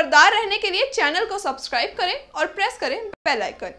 खबरदार रहने के लिए चैनल को सब्सक्राइब करें और प्रेस करें बेल आइकन।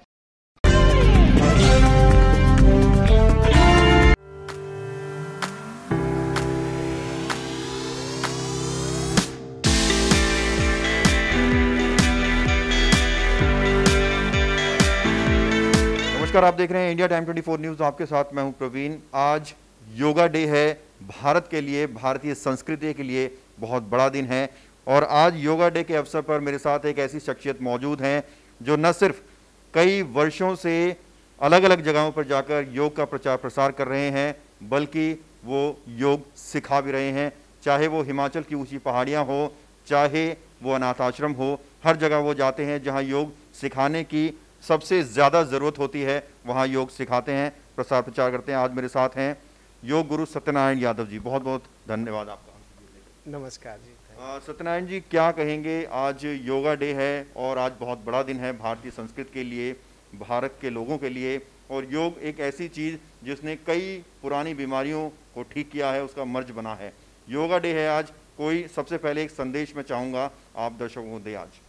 नमस्कार, आप देख रहे हैं इंडिया टाइम 24 न्यूज़। आपके साथ मैं हूं प्रवीण। आज योगा डे है। भारत के लिए, भारतीय संस्कृति के लिए बहुत बड़ा दिन है और आज योगा डे के अवसर पर मेरे साथ एक ऐसी शख्सियत मौजूद हैं जो न सिर्फ कई वर्षों से अलग अलग जगहों पर जाकर योग का प्रचार प्रसार कर रहे हैं, बल्कि वो योग सिखा भी रहे हैं। चाहे वो हिमाचल की ऊंची पहाड़ियाँ हो, चाहे वो अनाथ आश्रम हो, हर जगह वो जाते हैं जहाँ योग सिखाने की सबसे ज़्यादा ज़रूरत होती है, वहाँ योग सिखाते हैं, प्रसार प्रचार करते हैं। आज मेरे साथ हैं योग गुरु सत्यनारायण यादव जी। बहुत बहुत धन्यवाद आपका। नमस्कार जी। सत्यनारायण जी, क्या कहेंगे? आज योगा डे है और आज बहुत बड़ा दिन है भारतीय संस्कृति के लिए, भारत के लोगों के लिए। और योग एक ऐसी चीज़ जिसने कई पुरानी बीमारियों को ठीक किया है, उसका मर्ज बना है। योगा डे है आज। कोई सबसे पहले एक संदेश मैं चाहूँगा आप दर्शकों को दें। आज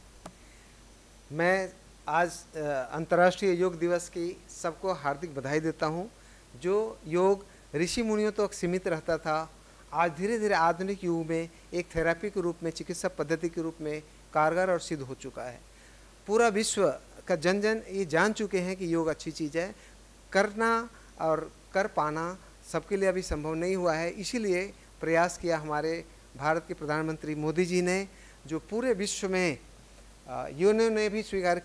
आज अंतर्राष्ट्रीय योग दिवस की सबको हार्दिक बधाई देता हूं। जो योग ऋषि मुनियों तक सीमित रहता था, आज धीरे धीरे आधुनिक युग में एक थेरेपी के रूप में, चिकित्सा पद्धति के रूप में कारगर और सिद्ध हो चुका है। पूरा विश्व का जन जन ये जान चुके हैं कि योग अच्छी चीज़ है। करना और कर पाना सबके लिए अभी संभव नहीं हुआ है। इसीलिए प्रयास किया हमारे भारत के प्रधानमंत्री मोदी जी ने, जो पूरे विश्व में यूएनओ ने भी स्वीकार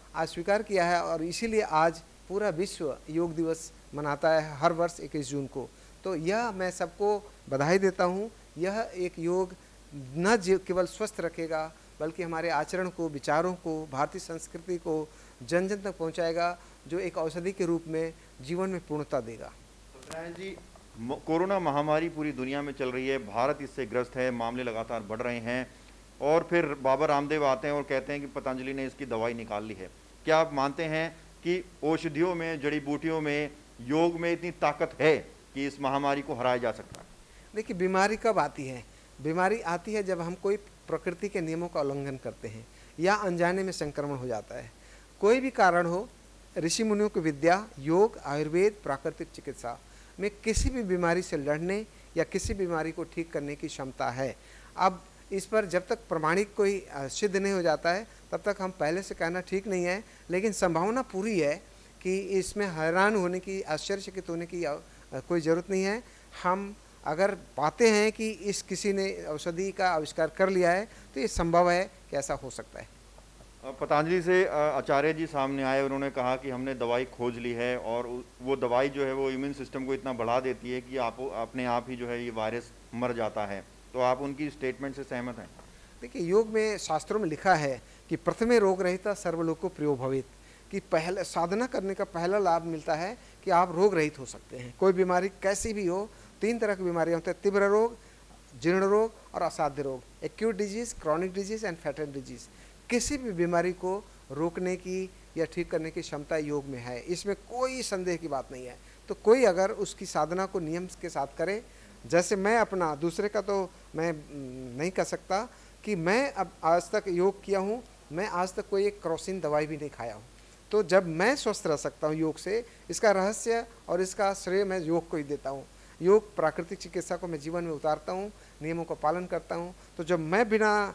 किया है और इसीलिए आज पूरा विश्व योग दिवस मनाता है हर वर्ष 21 जून को। तो यह मैं सबको बधाई देता हूँ। यह एक योग न केवल स्वस्थ रखेगा, बल्कि हमारे आचरण को, विचारों को, भारतीय संस्कृति को जन जन तक पहुँचाएगा, जो एक औषधि के रूप में जीवन में पूर्णता देगा। सत्यनारायण जी, कोरोना महामारी पूरी दुनिया में चल रही है, भारत इससे ग्रस्त है, मामले लगातार बढ़ रहे हैं और फिर बाबा रामदेव आते हैं और कहते हैं कि पतंजलि ने इसकी दवाई निकाल ली है। क्या आप मानते हैं कि औषधियों में, जड़ी बूटियों में, योग में इतनी ताकत है कि इस महामारी को हराया जा सकता है? देखिए, बीमारी कब आती है? बीमारी आती है जब हम कोई प्रकृति के नियमों का उल्लंघन करते हैं या अनजाने में संक्रमण हो जाता है। कोई भी कारण हो, ऋषि मुनियों की विद्या, योग, आयुर्वेद, प्राकृतिक चिकित्सा में किसी भी बीमारी से लड़ने या किसी बीमारी को ठीक करने की क्षमता है। अब इस पर जब तक प्रमाणिक कोई सिद्ध नहीं हो जाता है, तब तक हम पहले से कहना ठीक नहीं है। लेकिन संभावना पूरी है कि इसमें हैरान होने की, आश्चर्यचकित होने की कोई ज़रूरत नहीं है। हम अगर पाते हैं कि इस किसी ने औषधि का आविष्कार कर लिया है, तो ये संभव है कि ऐसा हो सकता है। पतंजलि से आचार्य जी सामने आए, उन्होंने कहा कि हमने दवाई खोज ली है और वो दवाई जो है वो इम्यून सिस्टम को इतना बढ़ा देती है कि आप अपने आप ही जो है ये वायरस मर जाता है। तो आप उनकी स्टेटमेंट से सहमत हैं? देखिए, योग में, शास्त्रों में लिखा है कि प्रथमे रोग रहिता सर्वलोको प्रियो भवेत्, कि पहले साधना करने का पहला लाभ मिलता है कि आप रोग रहित हो सकते हैं। कोई बीमारी कैसी भी हो, 3 तरह की बीमारियाँ होती हैं: तीव्र रोग, जीर्ण रोग और असाध्य रोग, acute disease, chronic disease and fatal disease. किसी भी बीमारी को रोकने की या ठीक करने की क्षमता योग में है, इसमें कोई संदेह की बात नहीं है। तो कोई अगर उसकी साधना को नियम के साथ करे, जैसे मैं अपना, दूसरे का तो मैं नहीं कर सकता कि मैं अब आज तक योग किया हूँ, मैं आज तक कोई एक क्रोसिन दवाई भी नहीं खाया हूँ। तो जब मैं स्वस्थ रह सकता हूँ योग से, इसका रहस्य और इसका श्रेय मैं योग को ही देता हूँ। योग प्राकृतिक चिकित्सा को मैं जीवन में उतारता हूँ, नियमों का पालन करता हूँ। तो जब मैं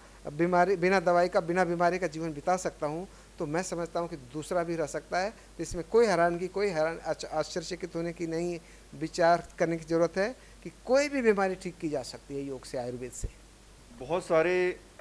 बिना दवाई का, बिना बीमारी का जीवन बिता सकता हूँ, तो मैं समझता हूँ कि दूसरा भी रह सकता है। तो इसमें कोई हैरानगी, कोई आश्चर्यचकित होने की नहीं, विचार करने की ज़रूरत है कि कोई भी बीमारी ठीक की जा सकती है योग से, आयुर्वेद से। बहुत सारे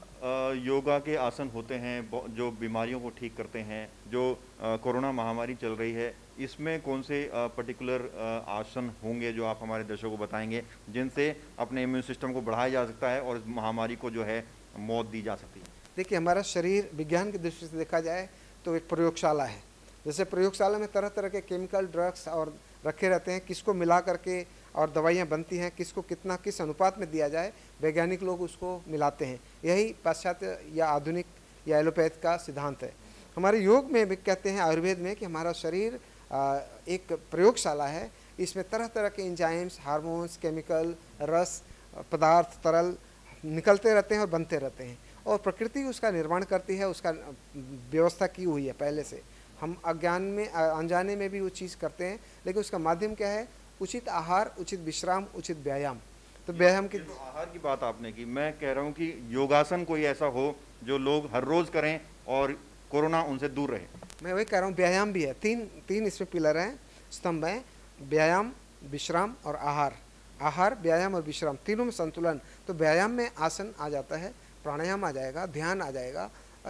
योगा के आसन होते हैं जो बीमारियों को ठीक करते हैं। जो कोरोना महामारी चल रही है, इसमें कौन से पर्टिकुलर आसन होंगे जो आप हमारे दर्शकों को बताएंगे, जिनसे अपने इम्यून सिस्टम को बढ़ाया जा सकता है और इस महामारी को जो है मौत दी जा सकती है? देखिए, हमारा शरीर विज्ञान की दृष्टि से देखा जाए तो एक प्रयोगशाला है। जैसे प्रयोगशाला में तरह तरह के केमिकल, ड्रग्स और रखे रहते हैं, किसको मिला करके और दवाइयाँ बनती हैं, किसको कितना, किस अनुपात में दिया जाए, वैज्ञानिक लोग उसको मिलाते हैं। यही पाश्चात्य या आधुनिक या एलोपैथ का सिद्धांत है। हमारे योग में भी कहते हैं, आयुर्वेद में, कि हमारा शरीर एक प्रयोगशाला है। इसमें तरह तरह के एंजाइम्स, हार्मोन्स, केमिकल, रस, पदार्थ, तरल निकलते रहते हैं और बनते रहते हैं। और प्रकृति उसका निर्माण करती है, उसका व्यवस्था की हुई है पहले से। हम अज्ञान में अनजाने में भी वो चीज़ करते हैं, लेकिन उसका माध्यम क्या है? उचित आहार, उचित विश्राम, उचित व्यायाम। तो व्यायाम की आहार की बात आपने की, मैं कह रहा हूँ कि योगासन कोई ऐसा हो जो लोग हर रोज करें और कोरोना उनसे दूर रहे। मैं वही कह रहा हूँ, व्यायाम भी है। तीन इसमें पिलर हैं, स्तंभ हैं, व्यायाम, विश्राम और आहार। आहार, व्यायाम और विश्राम, तीनों में संतुलन। तो व्यायाम में आसन आ जाता है, प्राणायाम आ जाएगा, ध्यान आ जाएगा,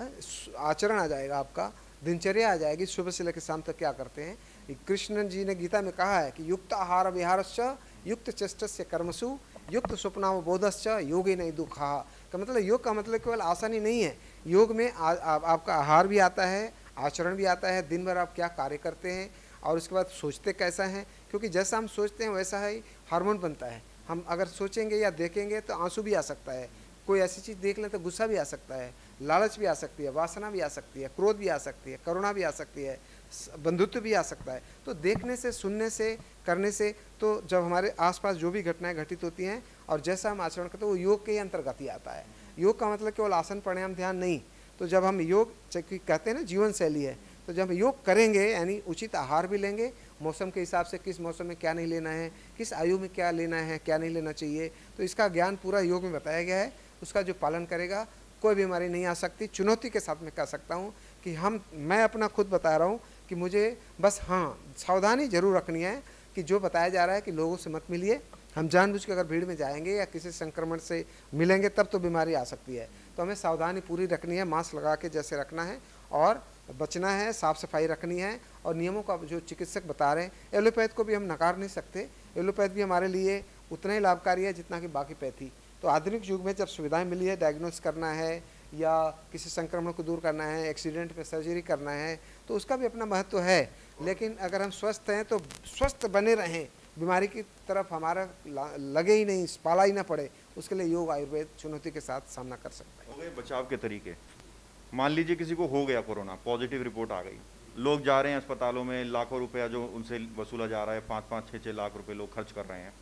आचरण आ जाएगा, आपका दिनचर्या आ जाएगी, सुबह से लेकर शाम तक क्या करते हैं। कृष्ण जी ने गीता में कहा है कि युक्त आहार विहारश्च युक्त चेष्टस्य कर्मसु युक्त स्वप्नावबोधश्च योगे नहीं दुखा। का मतलब, योग का मतलब केवल आसन ही नहीं है। योग में आपका आहार भी आता है, आचरण भी आता है, दिन भर आप क्या कार्य करते हैं और उसके बाद सोचते कैसा हैं, क्योंकि जैसा हम सोचते हैं वैसा ही हार्मोन बनता है। हम अगर सोचेंगे या देखेंगे तो आंसू भी आ सकता है, कोई ऐसी चीज़ देख लें तो गुस्सा भी आ सकता है, लालच भी आ सकती है, वासना भी आ सकती है, क्रोध भी आ सकती है, करुणा भी आ सकती है, बंधुत्व भी आ सकता है। तो देखने से, सुनने से, करने से, तो जब हमारे आसपास जो भी घटनाएं घटित होती हैं और जैसा हम आचरण करते हैं वो योग के अंतर्गत ही आता है। योग का मतलब केवल आसन प्राणायाम ध्यान नहीं। तो जब हम योग, कहते हैं ना जीवन शैली है, तो जब हम योग करेंगे यानी उचित आहार भी लेंगे, मौसम के हिसाब से किस मौसम में क्या नहीं लेना है, किस आयु में क्या लेना है, क्या नहीं लेना चाहिए, तो इसका ज्ञान पूरा योग में बताया गया है। उसका जो पालन करेगा कोई बीमारी नहीं आ सकती। चुनौती के साथ मैं कह सकता हूँ कि मैं अपना खुद बता रहा हूँ कि मुझे बस सावधानी जरूर रखनी है कि जो बताया जा रहा है कि लोगों से मत मिलिए। हम जानबूझ के अगर भीड़ में जाएंगे या किसी संक्रमण से मिलेंगे तब तो बीमारी आ सकती है। तो हमें सावधानी पूरी रखनी है, मास्क लगा के जैसे रखना है और बचना है, साफ़ सफाई रखनी है। और नियमों का जो चिकित्सक बता रहे हैं, एलोपैथ को भी हम नकार नहीं सकते। एलोपैथ भी हमारे लिए उतना ही लाभकारी है जितना कि बाकी पैथी। तो आधुनिक युग में जब सुविधाएं मिली है, डायग्नोस करना है या किसी संक्रमण को दूर करना है, एक्सीडेंट में सर्जरी करना है, तो उसका भी अपना महत्व है। लेकिन अगर हम स्वस्थ हैं तो स्वस्थ बने रहें, बीमारी की तरफ हमारा लगे ही नहीं, पाला ही ना पड़े, उसके लिए योग आयुर्वेद चुनौती के साथ सामना कर सकता है। हो गए बचाव के तरीके। मान लीजिए किसी को हो गया कोरोना, पॉजिटिव रिपोर्ट आ गई, लोग जा रहे हैं अस्पतालों में, लाखों रुपया जो उनसे वसूला जा रहा है, 5-5, 6-6 लाख रुपए लोग खर्च कर रहे हैं।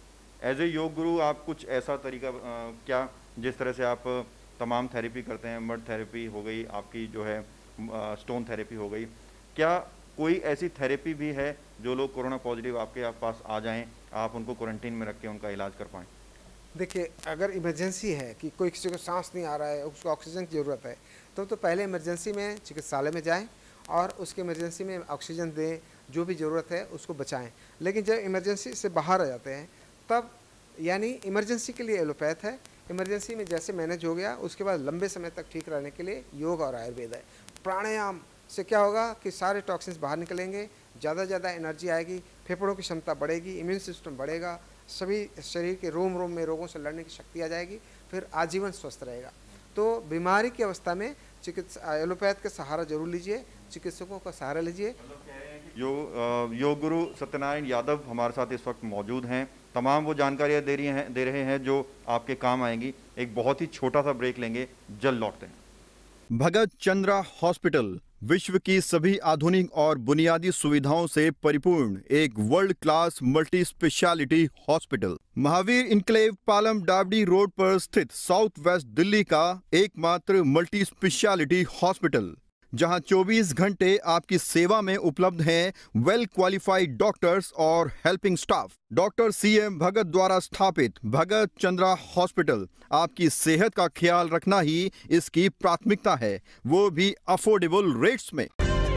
एज ए योग गुरु आप कुछ ऐसा तरीका क्या, जिस तरह से आप तमाम थेरेपी करते हैं, मड थेरेपी हो गई, आपकी जो है स्टोन थेरेपी हो गई, क्या कोई ऐसी थेरेपी भी है जो लोग कोरोना पॉजिटिव आपके पास आ जाएं, आप उनको क्वारंटीन में रख के उनका इलाज कर पाएँ? देखिए, अगर इमरजेंसी है कि कोई किसी को सांस नहीं आ रहा है, उसको ऑक्सीजन की ज़रूरत है, तो पहले इमरजेंसी में चिकित्सालय में जाएं और उसके इमरजेंसी में ऑक्सीजन दें, जो भी ज़रूरत है उसको बचाएं। लेकिन जब इमरजेंसी से बाहर आ जाते हैं तब, यानी इमरजेंसी के लिए एलोपैथ है, इमरजेंसी में जैसे मैनेज हो गया उसके बाद लंबे समय तक ठीक रहने के लिए योग और आयुर्वेद है। प्राणायाम से क्या होगा कि सारे टॉक्सिन्स बाहर निकलेंगे, ज़्यादा से ज़्यादा एनर्जी आएगी, फेफड़ों की क्षमता बढ़ेगी, इम्यून सिस्टम बढ़ेगा, सभी शरीर के रोम रोम में रोगों से लड़ने की शक्ति आ जाएगी, फिर आजीवन स्वस्थ रहेगा। तो बीमारी की अवस्था में एलोपैथ का सहारा जरूर लीजिए, चिकित्सकों का सहारा लीजिए। योग गुरु सत्यनारायण यादव हमारे साथ इस वक्त मौजूद हैं। तमाम वो जानकारियाँ दे रहे हैं जो आपके काम आएंगी। एक बहुत ही छोटा सा ब्रेक लेंगे, जल्द लौटते हैं। भगत चंद्रा हॉस्पिटल विश्व की सभी आधुनिक और बुनियादी सुविधाओं से परिपूर्ण एक world class multi specialty hospital, Mahavir enclave Palam Dabri road पर स्थित साउथ वेस्ट दिल्ली का एकमात्र मल्टी स्पेशलिटी हॉस्पिटल, जहां 24 घंटे आपकी सेवा में उपलब्ध हैं वेल क्वालिफाइड डॉक्टर्स और helping staff. Doctor CM Bhagat द्वारा स्थापित भगत चंद्रा हॉस्पिटल आपकी सेहत का ख्याल रखना ही इसकी प्राथमिकता है, वो भी अफोर्डेबल रेट्स में।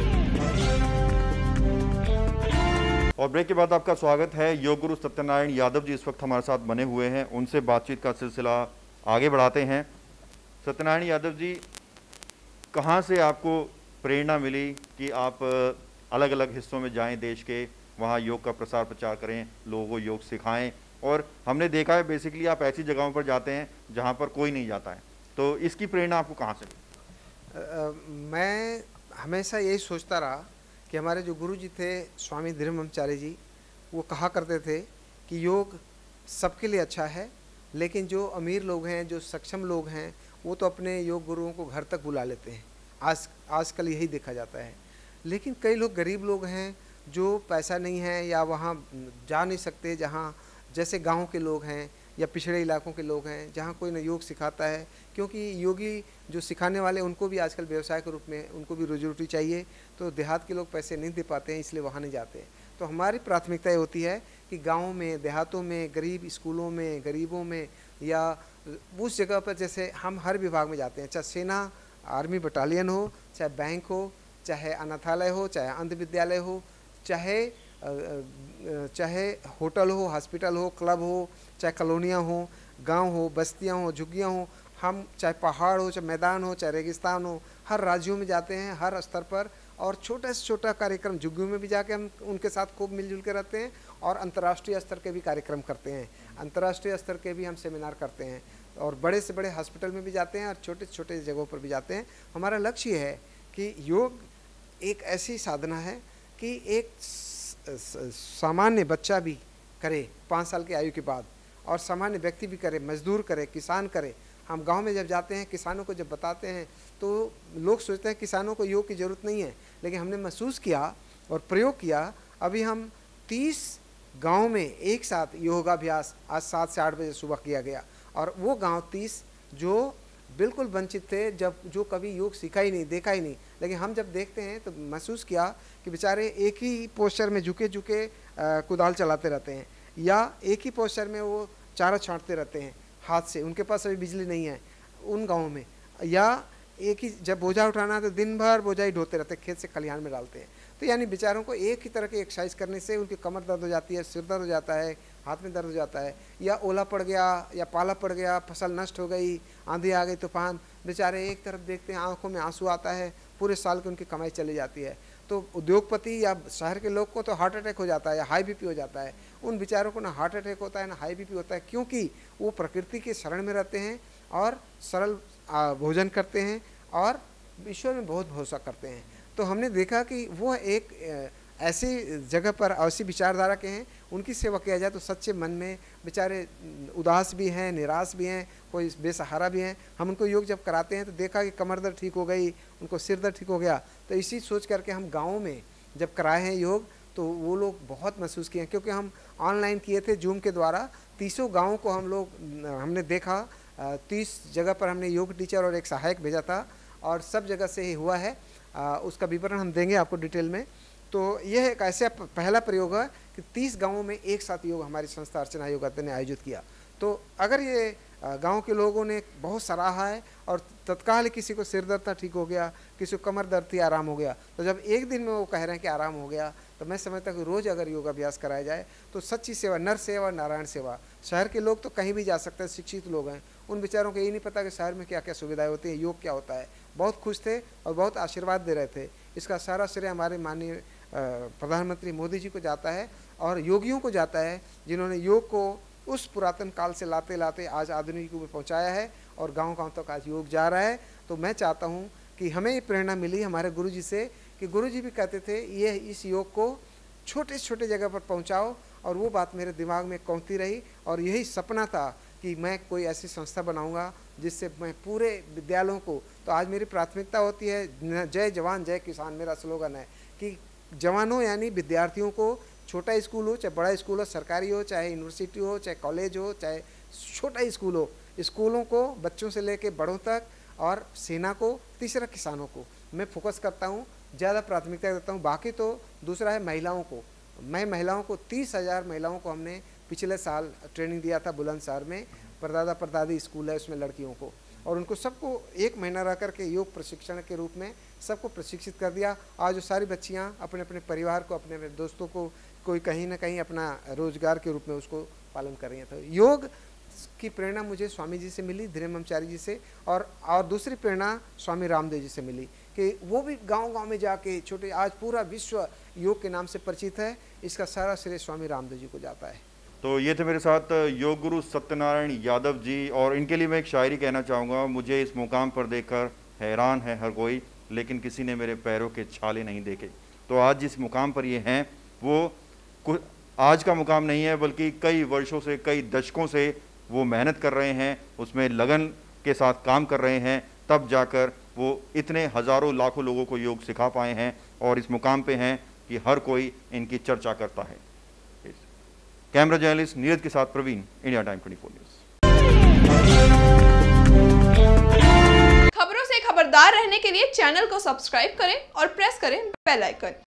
और ब्रेक के बाद आपका स्वागत है। योग गुरु सत्यनारायण यादव जी इस वक्त हमारे साथ बने हुए हैं, उनसे बातचीत का सिलसिला आगे बढ़ाते हैं। सत्यनारायण यादव जी, कहाँ से आपको प्रेरणा मिली कि आप अलग अलग हिस्सों में जाएं देश के, वहाँ योग का प्रसार प्रचार करें, लोगों को योग सिखाएं? और हमने देखा है बेसिकली आप ऐसी जगहों पर जाते हैं जहाँ पर कोई नहीं जाता है, तो इसकी प्रेरणा आपको कहाँ से मिली? मैं हमेशा यही सोचता रहा कि हमारे जो गुरु जी थे स्वामी धर्माचार्य जी, वो कहा करते थे कि योग सबके लिए अच्छा है, लेकिन जो अमीर लोग हैं, जो सक्षम लोग हैं, वो तो अपने योग गुरुओं को घर तक बुला लेते हैं। आजकल यही देखा जाता है। लेकिन कई लोग गरीब लोग हैं जो पैसा नहीं है या वहाँ जा नहीं सकते, जहाँ जैसे गांव के लोग हैं या पिछड़े इलाकों के लोग हैं जहाँ कोई न योग सिखाता है, क्योंकि योगी जो सिखाने वाले उनको भी आजकल व्यवसाय के रूप में उनको भी रोजी रोटी चाहिए, तो देहात के लोग पैसे नहीं दे पाते हैं, इसलिए वहाँ नहीं जाते। तो हमारी प्राथमिकता ये होती है कि गाँव में, देहातों में, गरीब स्कूलों में, गरीबों में, या उस जगह पर जैसे हम हर विभाग में जाते हैं, चाहे सेना आर्मी बटालियन हो, चाहे बैंक हो, चाहे अनाथालय हो, चाहे अंध विद्यालय हो, चाहे होटल हो, हॉस्पिटल हो, क्लब हो, चाहे कॉलोनियाँ हो, गांव हो, बस्तियाँ हो, झुग्गियाँ हो, हम चाहे पहाड़ हो, चाहे मैदान हो, चाहे रेगिस्तान हो, हर राज्यों में जाते हैं, हर स्तर पर। और छोटा से छोटा कार्यक्रम झुग्गियों में भी जाके हम उनके साथ खूब मिलजुल के रहते हैं, और अंतर्राष्ट्रीय स्तर के भी कार्यक्रम करते हैं, अंतर्राष्ट्रीय स्तर के भी हम सेमिनार करते हैं, और बड़े से बड़े हॉस्पिटल में भी जाते हैं और छोटे से छोटे जगहों पर भी जाते हैं। हमारा लक्ष्य है कि योग एक ऐसी साधना है कि एक सामान्य बच्चा भी करे 5 साल की आयु के बाद, और सामान्य व्यक्ति भी करे, मजदूर करे, किसान करे। हम गांव में जब जाते हैं, किसानों को जब बताते हैं, तो लोग सोचते हैं किसानों को योग की ज़रूरत नहीं है, लेकिन हमने महसूस किया और प्रयोग किया। अभी हम 30 गाँव में एक साथ योगाभ्यास आज 7 से 8 बजे सुबह किया गया, और वो गांव 30 जो बिल्कुल वंचित थे, जो कभी योग सीखा ही नहीं, देखा ही नहीं, लेकिन हम जब देखते हैं तो महसूस किया कि बेचारे एक ही पोस्चर में झुके झुके कुदाल चलाते रहते हैं, या एक ही पोस्चर में वो चारा छांटते रहते हैं हाथ से, उनके पास अभी बिजली नहीं है उन गाँवों में, या एक ही जब बोझा उठाना है तो दिन भर बोझा ही ढोते रहते हैं, खेत से खलिहान में डालते हैं। तो यानी बेचारों को एक ही तरह की एक्सरसाइज करने से उनकी कमर दर्द हो जाती है, सिर दर्द हो जाता है, हाथ में दर्द हो जाता है, या ओला पड़ गया, या पाला पड़ गया, फसल नष्ट हो गई, आंधी आ गई, तूफान, बेचारे एक तरफ देखते हैं, आंखों में आंसू आता है, पूरे साल की उनकी कमाई चली जाती है। तो उद्योगपति या शहर के लोग को तो हार्ट अटैक हो जाता है या हाई बीपी हो जाता है, उन बेचारों को ना हार्ट अटैक होता है ना हाई बीपी होता है, क्योंकि वो प्रकृति के शरण में रहते हैं और सरल भोजन करते हैं और ईश्वर में बहुत भरोसा करते हैं। तो हमने देखा कि वो एक ऐसी जगह पर ऐसी विचारधारा के हैं, उनकी सेवा किया जाए तो सच्चे मन में, बेचारे उदास भी हैं, निराश भी हैं, कोई बेसहारा भी हैं, हम उनको योग जब कराते हैं तो देखा कि कमर दर्द ठीक हो गई, उनको सिर दर्द ठीक हो गया। तो इसी सोच करके हम गाँव में जब कराए हैं योग, तो वो लोग बहुत महसूस किए हैं, क्योंकि हम ऑनलाइन किए थे जूम के द्वारा, 30 गाँव को हमने देखा, 30 जगह पर हमने योग टीचर और एक सहायक भेजा था, और सब जगह से ही हुआ है। उसका विवरण हम देंगे आपको डिटेल में। तो यह एक ऐसा पहला प्रयोग है कि 30 गांवों में एक साथ योग हमारी संस्था अर्चना योगाते ने आयोजित किया। तो अगर ये गांव के लोगों ने बहुत सराहा है, और तत्काल किसी को सिर दर्द था ठीक हो गया, किसी को कमर दर्द थी आराम हो गया, तो जब एक दिन में वो कह रहे हैं कि आराम हो गया, तो मैं समझता हूँ कि रोज़ अगर योगाभ्यास कराया जाए तो सच्ची सेवा, नर सेवा, नारायण सेवा। शहर के लोग तो कहीं भी जा सकते हैं, शिक्षित लोग हैं, उन बेचारों को यही नहीं पता कि शहर में क्या क्या सुविधाएं होती हैं, योग क्या होता है। बहुत खुश थे और बहुत आशीर्वाद दे रहे थे। इसका सारा श्रेय हमारे माननीय प्रधानमंत्री मोदी जी को जाता है, और योगियों को जाता है, जिन्होंने योग को उस पुरातन काल से लाते लाते आज आधुनिक युग में पहुँचाया है, और गाँव-गाँव तक आज योग जा रहा है। तो मैं चाहता हूँ कि हमें ये प्रेरणा मिली हमारे गुरु जी से, कि गुरु जी भी कहते थे ये इस योग को छोटे से छोटे जगह पर पहुँचाओ, और वो बात मेरे दिमाग में कौंती रही, और यही सपना था कि मैं कोई ऐसी संस्था बनाऊंगा जिससे मैं पूरे विद्यालयों को, तो आज मेरी प्राथमिकता होती है जय जवान जय किसान, मेरा स्लोगन है कि जवानों यानी विद्यार्थियों को, छोटा स्कूल हो चाहे बड़ा स्कूल हो, सरकारी हो चाहे यूनिवर्सिटी हो चाहे कॉलेज हो चाहे छोटा स्कूल हो, स्कूलों को बच्चों से लेके बड़ों तक, और सेना को, तीसरा किसानों को मैं फोकस करता हूँ, ज़्यादा प्राथमिकता देता हूँ। बाकी तो दूसरा है महिलाओं को, मैं महिलाओं को 30,000 महिलाओं को हमने पिछले साल ट्रेनिंग दिया था बुलंदशहर में, परदादा परदादी स्कूल है उसमें लड़कियों को, और उनको सबको 1 महीना रह करके योग प्रशिक्षण के रूप में सबको प्रशिक्षित कर दिया। आज वो सारी बच्चियाँ अपने अपने परिवार को, अपने अपने दोस्तों को, कोई कहीं ना कहीं अपना रोजगार के रूप में उसको पालन कर रही हैं। तो योग की प्रेरणा मुझे स्वामी जी से मिली, धीरेन्द्रमचारी जी से, और दूसरी प्रेरणा स्वामी रामदेव जी से मिली कि वो भी गांव-गांव में जाके छोटे, आज पूरा विश्व योग के नाम से परिचित है, इसका सारा श्रेय स्वामी रामदेव जी को जाता है। तो ये थे मेरे साथ योग गुरु सत्यनारायण यादव जी, और इनके लिए मैं एक शायरी कहना चाहूँगा। मुझे इस मुकाम पर देखकर हैरान है हर कोई, लेकिन किसी ने मेरे पैरों के छाले नहीं देखे। तो आज जिस मुकाम पर ये हैं वो आज का मुकाम नहीं है, बल्कि कई वर्षों से, कई दशकों से वो मेहनत कर रहे हैं, उसमें लगन के साथ काम कर रहे हैं, तब जाकर वो इतने हज़ारों लाखों लोगों को योग सिखा पाए हैं, और इस मुकाम पे हैं कि हर कोई इनकी चर्चा करता है। कैमरा जर्नलिस्ट नीरज के साथ प्रवीण, इंडिया टाइम 24 न्यूज। खबरों से खबरदार रहने के लिए चैनल को सब्सक्राइब करें और प्रेस करें बेल आइकन।